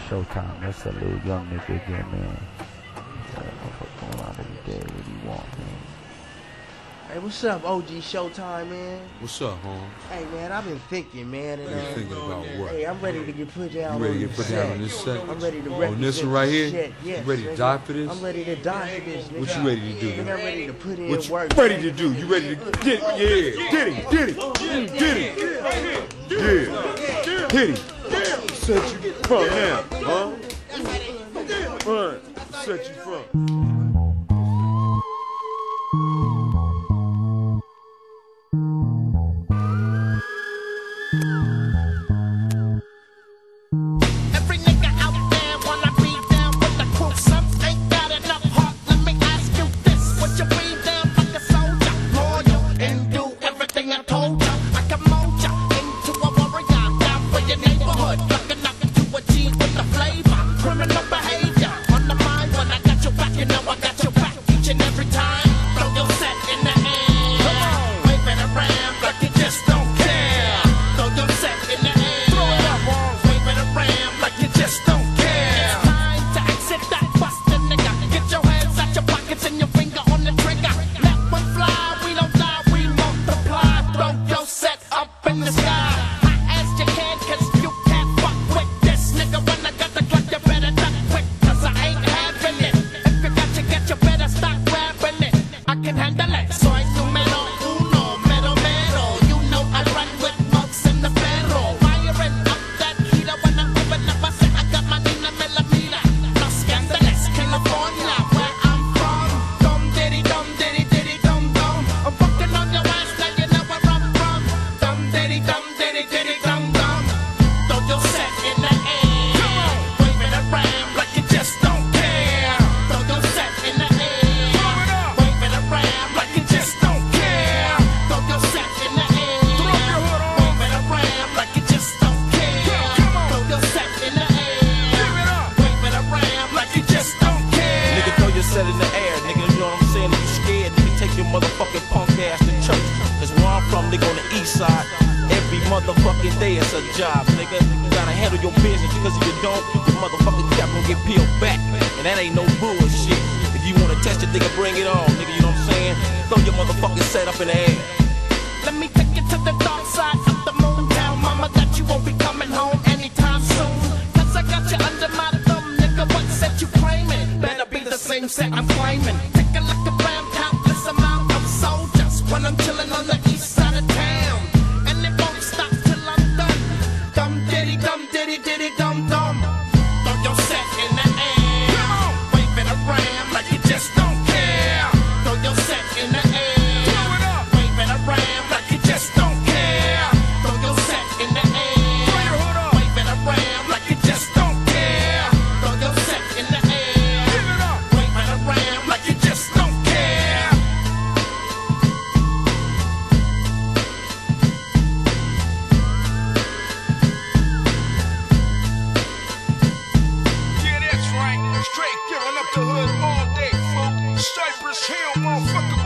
Showtime. That's a little young nigga again, man. Motherfucker going out every day. What do you want, man? Hey, what's up, OG Showtime, man? What's up, home? Hey, man, I've been thinking, man. And, you thinking about what? Hey, I'm ready to get put down. You ready to get put down on this set? I'm ready to represent on this one right here? Shit. Yes, you ready to nigga. die for this? I'm ready to die for this, nigga. What you ready to do? Nigga, I'm ready to put in what you work. ready to do? You ready to get it? Yeah. Get it. Get it. Get it. Yeah. Hit it. Set you from now, huh? Run. Set you from. Motherfucking punk ass to church. Cause where I'm from, nigga, on the east side, every motherfucking day it's a job, nigga. You gotta handle your business, because if you don't, your motherfucking cap gonna get peeled back. And that ain't no bullshit. If you wanna test it, nigga, bring it on, nigga, you know what I'm saying? Throw your motherfucking set up in the air. Let me take you to the dark side of the moon. Tell mama that you won't be coming home anytime soon. Cause I got you under my thumb, nigga. What set you claiming? Better be the same set I'm claiming. Take a look around, countless amount of soldiers when I'm chilling on the east side of town. And it won't stop till I'm done. Dum diddy dum diddy diddy dum dum. Throw your set in the air, wave it around like you just don't care. Throw your set in the air, wave it around like you just don't care. Throw your set in the air, wave it around like you just don't care. Throw your set in the air, wave it around like you just don't care. Yeah, that's right. Straight giving up the hood all day, fool. Cypress Hill, motherfucker.